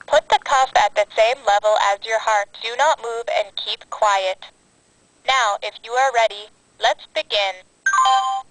Put the cuff at the same level as your heart. Do not move and keep quiet. Now, if you are ready, let's begin.